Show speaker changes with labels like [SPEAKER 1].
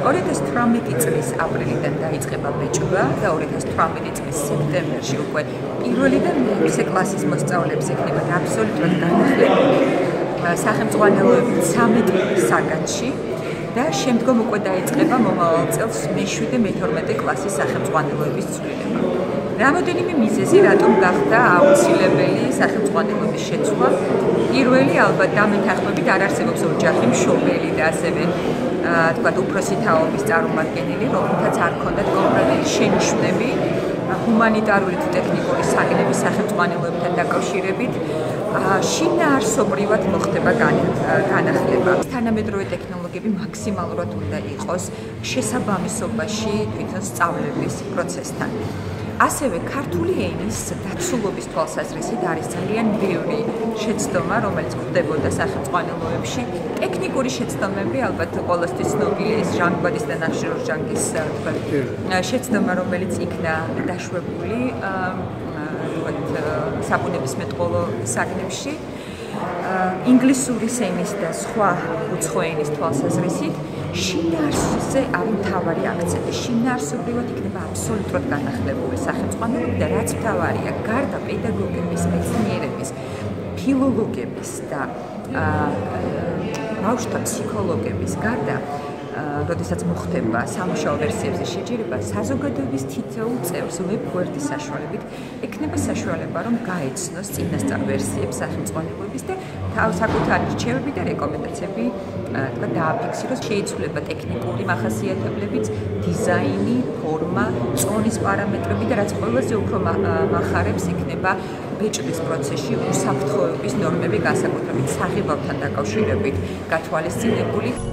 [SPEAKER 1] 2018 წლის აპრილიდან დაიწყება ბეჭდვა და 2018 წლის სექტემბერში უკვე პირველი და მეექვსე კლასის მოსწავლეებს ექნებათ აბსოლუტურად განახლებული სახელმწიფოებრივი 13 საგანში და შემდგომ უკვე დაიწყება მომავალ წელს მე-7 და მე-12 კლასის სახელმწიფოებრივების ცვლილება. Რამოდენიმე მიზეზი რატომ გახდა აუცილებელი სახელმწიფოებრივების შეცვლა. პირველი ალბათ დამეთანხმებით არ არსებობს ოჯახი მშობელი და ასევე თქვათ უფროსი თაობის წარმომადგენელი, რომელთაც არ ჰქონდათ კონკრეტული შენიშვნები ჰუმანიტარული თუ ტექნიკური საგნების სახელმწიფოებთან დაკავშირებით. შინაარსობრივად მოხდება განახლება. თანამედროვე ტექნოლოგიები მაქსიმალურად უნდა იყოს შესაბამისობაში თვითონ სწავლების პროცესთან. ასევე ქართული ენის დაცულობის თვალსაზრისით არის ძალიან ბევრი შეცდომა, რომელიც გვხდებოდა სახელმწიფოებში. ტექნიკური შეცდომები ალბათ ყოველთვის ცნობილია ის ჟანგბადის და ნახშირორჟანგის შეცდომა, რომელიც იქნა დაშვებული საბუნებისმეტყველო საგნებში. ინგლისურის ენის და სხვა უცხო ენის თვალსაზრისით შინაარსზე არის მთავარი აქცენტი. შინაარსობრივად იქნება აბსოლუტურად განახლებული სახელმწიფოები და რაც მთავარია, გარდა პედაგოგების, მეცნიერების, ფილოლოგების და ბავშვთა ფსიქოლოგების გარდა, როდესაც მოხდება სამუშაო ვერსიებზე შეჯერება, საზოგადოების თითოეულ წევრს ვებ გვერდის საშუალებით ექნება საშუალება, რომ გაეცნოს წინასწარ ვერსიებს სახელმწიფოების და საკუთარი რჩევები და რეკომენდაციები დააფიქსიროს. შეიცვლება ტექნიკური მახასიათებლებიც, დიზაინი, ფორმა, წონის პარამეტრები და რაც ყველაზე უფრო მახარებს იქნება ბეჭდის პროცესში უსაფრთხოების ნორმები, განსაკუთრებით საღებავთან დაკავშირებით გათვალისწინებული.